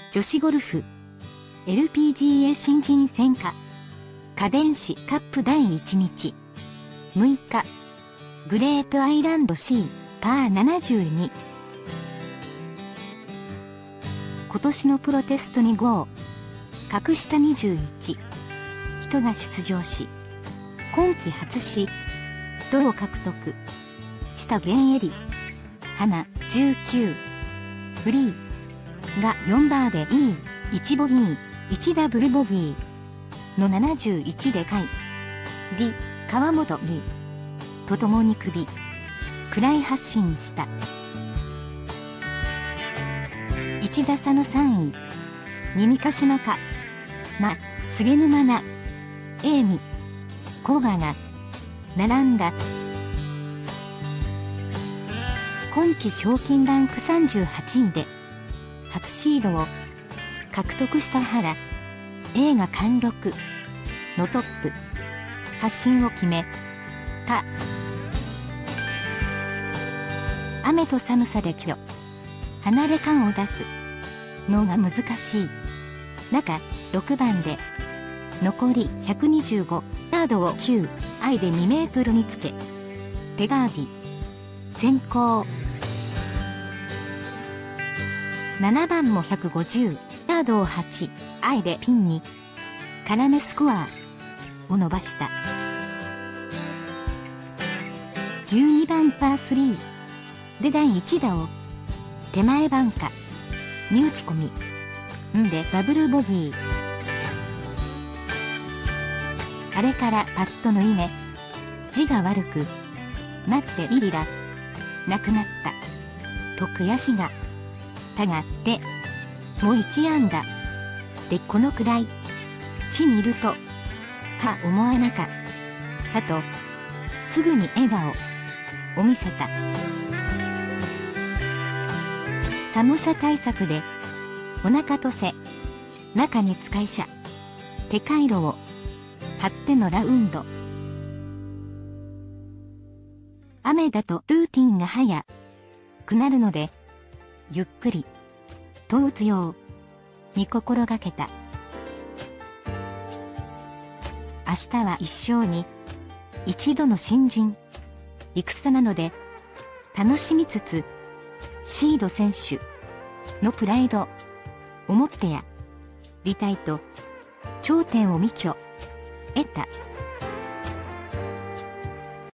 女子ゴルフ LPGA 新人戦家電子カップ第1日6日グレートアイランド C パー72。今年のプロテストに5格下21人が出場し、今季初し銅を獲得した現エリ花19フリーが4バーで1ボギー1ダブルボギーの71で下位李川本李と共に暗い発進した。1打差の3位に三ヶ島か菅沼菜永見古賀が並んだ。今季賞金ランク38位で初シードを獲得した原Aが貫禄のトップ発進を決めた。雨と寒さで離れ感を出すのが難しい中、6番で残り125ヤードを9アイで2メートルにつけ手ガーディ先行。7番も150ヤードを8アイでピンに絡めスコアを伸ばした。12番パー3で第1打を手前バンカに打ち込みでダブルボギー。あれからパットの字が悪くなってビリラなくなったと悔しがたがってもう1安打でこのくらい地にいると思わなかったとすぐに笑顔を見せた。寒さ対策でお腹と背中に使い手回路を張ってのラウンド。雨だとルーティンが早くなるのでゆっくりと打つように心がけた。明日は一生に一度の新人戦なので楽しみつつシード選手のプライドを持ってやりたいと頂点を得た。